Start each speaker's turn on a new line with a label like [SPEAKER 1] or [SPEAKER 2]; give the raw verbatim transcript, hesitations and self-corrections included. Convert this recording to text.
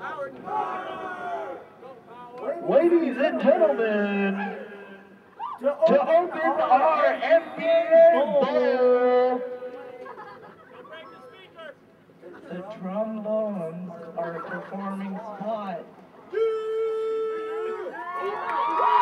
[SPEAKER 1] Ladies and gentlemen, to open our F B A Bowl, the Trombones are performing spot.